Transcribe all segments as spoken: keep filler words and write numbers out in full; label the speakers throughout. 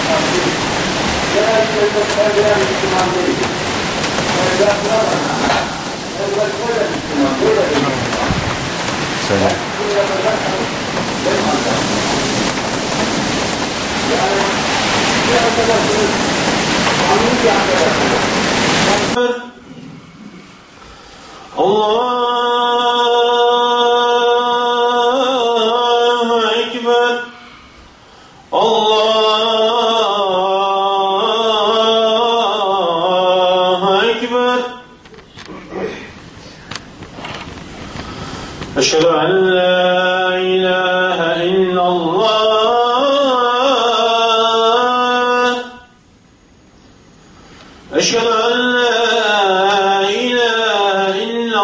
Speaker 1: Söyle.
Speaker 2: Allahu Ekber. Allahu Ekber. Eşhedü en la ilahe illallah. Eşhedü en la ilahe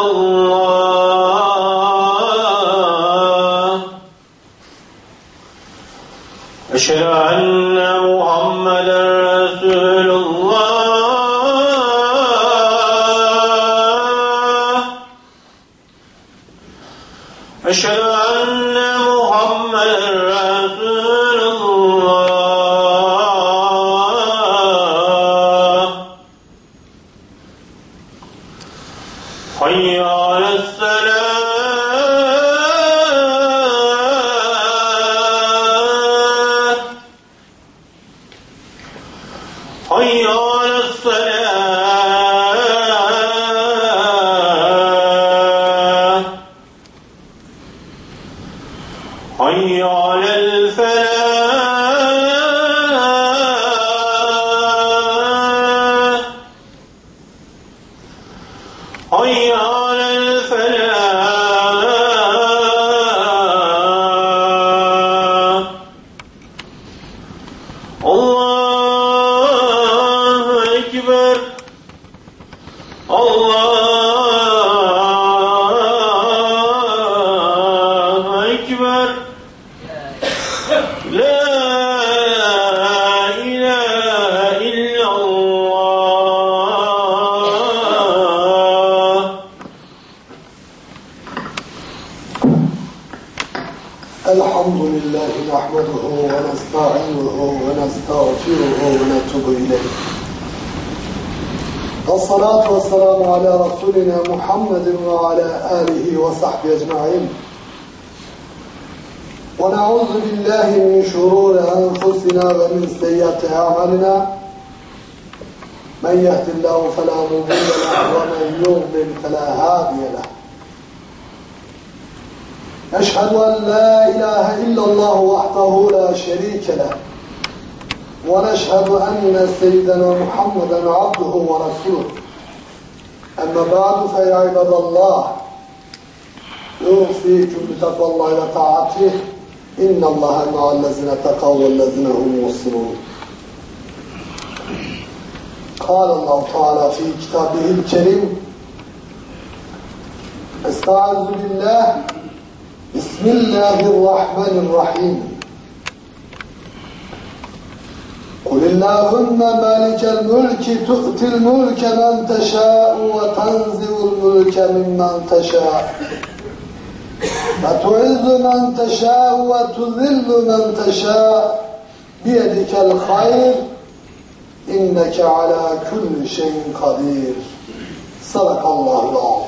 Speaker 2: illallah. Eşhedü enne Muhammeden Resulullah. Eşhedü enne Muhammeden Resulullah. Hayy ale's-selâh. Hayy ale's-selâh. Hayy alel-felâh. Hayy alel-felâh. Allahu Ekber. Allahu Ekber. La ilahe illallah.
Speaker 3: الحمد لله نحمده ونستعينه ونستغفره ونتوب إليه. الصلاة والسلام على رسولنا محمد وعلى آله وصحبه أجمعين. ونعوذ بالله من شرور أنفسنا ومن سيئات أعمالنا. من يهد الله فلا مضل له ومن يضلل فلا هادي له. أشهد أن لا إله إلا الله وحده لا شريك له. ونشهد أن سيدنا محمدا عبده ورسوله. أما بعد فيا عباد الله أوصيكم بتقوى الله وطاعته. إن الله مع الذين اتقوا والذين هم محسنون. قال الله تعالى في كتابه الكريم: استعوذ بالله بسم الله الرحمن الرحيم. قل اللهم مالك الملك تؤتي الملك من تشاء وتنزع الملك ممن تشاء وتعز من تشاء وتذل من تشاء بيدك الخير إنك على كل شيء قدير. صدق الله العظيم.